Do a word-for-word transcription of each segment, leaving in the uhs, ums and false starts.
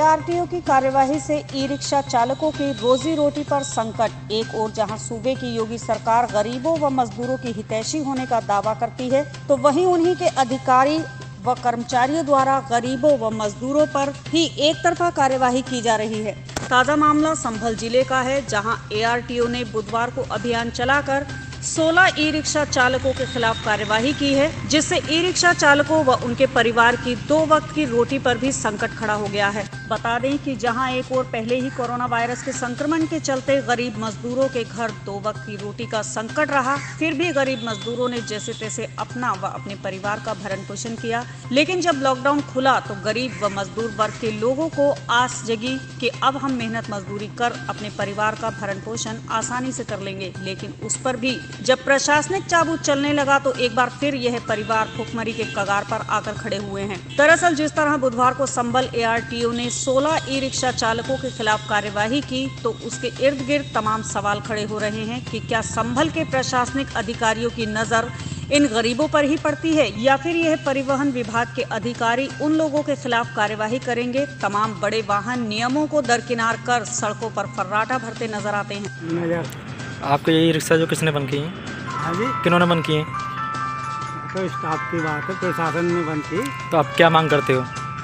ARTO की कार्यवाही से ई रिक्शा चालकों की रोजी रोटी पर संकट। एक ओर जहां सूबे की योगी सरकार गरीबों व मजदूरों की हितैषी होने का दावा करती है, तो वहीं उन्हीं के अधिकारी व कर्मचारियों द्वारा गरीबों व मजदूरों पर ही एक तरफा कार्यवाही की जा रही है। ताज़ा मामला संभल जिले का है, जहां एआरटीओ ने बुधवार को अभियान चलाकर सोलह ई रिक्शा चालकों के खिलाफ कार्यवाही की है, जिससे ई रिक्शा चालकों व उनके परिवार की दो वक्त की रोटी पर भी संकट खड़ा हो गया है। बता दें कि जहां एक ओर पहले ही कोरोना वायरस के संक्रमण के चलते गरीब मजदूरों के घर दो वक्त की रोटी का संकट रहा, फिर भी गरीब मजदूरों ने जैसे तैसे अपना व अपने परिवार का भरण पोषण किया। लेकिन जब लॉकडाउन खुला तो गरीब व मजदूर वर्ग के लोगों को आस जगी कि अब हम मेहनत मजदूरी कर अपने परिवार का भरण पोषण आसानी से कर लेंगे। लेकिन उस पर भी जब प्रशासनिक चाबू चलने लगा तो एक बार फिर यह परिवार भुखमरी के कगार पर आकर खड़े हुए हैं। दरअसल जिस तरह बुधवार को संभल एआरटीओ ने सोलह ई रिक्शा चालकों के खिलाफ कार्यवाही की, तो उसके इर्द गिर्द तमाम सवाल खड़े हो रहे हैं कि क्या संभल के प्रशासनिक अधिकारियों की नजर इन गरीबों पर ही पड़ती है, या फिर यह परिवहन विभाग के अधिकारी उन लोगों के खिलाफ कार्यवाही करेंगे। तमाम बड़े वाहन नियमों को दरकिनार कर सड़कों पर फर्राटा भरते नजर आते हैं। आपको ये रिक्शा जो किसने बंद की है? हाँ जी, किन्होंने बंद किए? तो स्टाफ की बात है, प्रशासन ने बंद की। तो आप क्या मांग करते हो?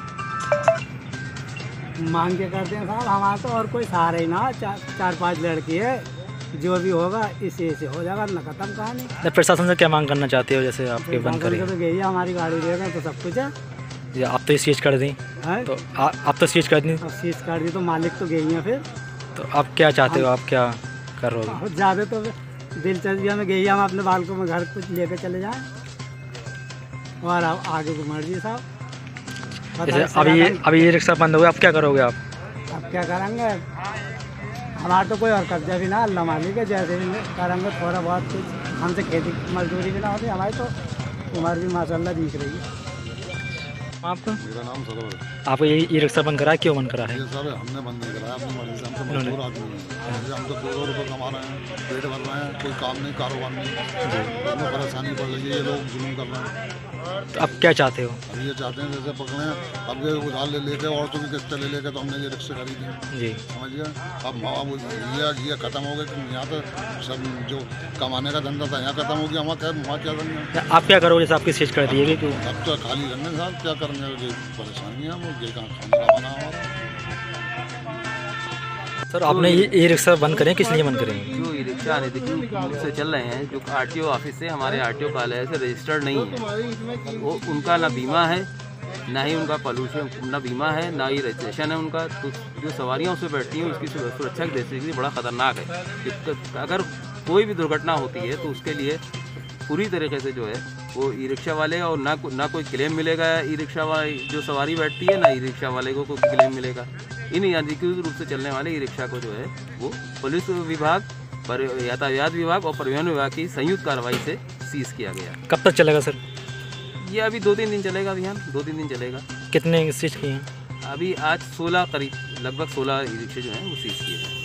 मांग के करते हैं साहब, हमारा तो और कोई सहारा ही ना। चार चार पांच लड़की है, जो भी होगा इसी से हो जाएगा, न खत्म कहानी। तो प्रशासन से क्या मांग करना चाहते हो? जैसे आपके बंद करें तो गई है हमारी गाड़ी दे रहे तो सब कुछ है। या आप तो सीज कर दी, तो आ, आप तो सीज कर दी, सीज कर दी तो मालिक तो गई है। फिर तो आप क्या चाहते हो? आप क्या कर रहे हो? ज़्यादा तो दिलचस्पी में गई, हम अपने बालकों में घर कुछ लेकर चले जाएं और अब आगे को मर्जी साहब। अभी ये अभी ये रिक्शा बंद हो गया, आप क्या करोगे? आप अब क्या करेंगे? हमारा तो कोई और कब्जा भी ना, अल्लाह मालिक है। जैसे भी करेंगे थोड़ा बहुत कुछ, हमसे खेती मजदूरी भी ना होती, हमारी तो उम्र भी माशाल्लाह दिख रही है। आपका? मेरा नाम सदर है। आपको ये ई रिक्शा बंद करा, क्यों बंद करा है? ये सब हमने बंद नहीं कराया, अपनी मर्जी से। हम तो मजदूर आदमी हैं, हम तो दो दो रुपये कमा रहे हैं, पेट भर रहे हैं, कोई काम नहीं, कारोबार नहीं, हमें परेशानी पड़ रही है। ये लोग जुल्म कर रहे हैं। तो अब क्या चाहते हो? अब ये चाहते हैं जैसे पकड़े हैं, अब ये उधार ले लेके औरतों की किस्तें ले लेके तो हमने ये रिक्शे खरीदे जी, समझिए। अब अब ये ये खत्म हो गए, यहाँ तो सब जो कमाने का धंधा था यहाँ खत्म हो गया। हमारा क्या वहाँ क्या करेंगे? आप क्या करोगे? जैसे आपकी सीज कर दी है, क्यों? अब तो खाली रहने साहब, क्या करेंगे? ये परेशानी है, हम ये कहाँ खाना बना हमारा। सर आपने ये ई रिक्शा बंद करें, किस लिए बंद करें? जो ई रिक्शा अनधिकृत से चल रहे हैं, जो आरटीओ ऑफिस से हमारे आरटीओ कार्यालय से रजिस्टर्ड नहीं है, वो उनका ना बीमा है, ना ही उनका पॉल्यूशन, ना बीमा है, ना ही रजिस्ट्रेशन है उनका। तो जो सवारियां उसमें बैठती हैं उसकी सुरक्षा की दृष्टि से बड़ा खतरनाक है। अगर कोई भी दुर्घटना होती है तो उसके लिए पूरी तरीके से जो है वो ई रिक्शा वाले, और ना ना कोई क्लेम मिलेगा ई रिक्शा वाले जो सवारी बैठती है, ना ई रिक्शा वाले को कोई क्लेम मिलेगा। इन अधिकृत रूप से चलने वाले ई रिक्शा को जो है वो पुलिस विभाग, पर यातायात विभाग और परिवहन विभाग की संयुक्त कार्रवाई से सीज किया गया। कब तक चलेगा सर? ये अभी दो तीन दिन चलेगा अभियान, दो तीन दिन चलेगा। कितने सीज किए हैं? अभी आज सोलह करीब लगभग सोलह ई रिक्शे जो हैं वो सीज किए हैं।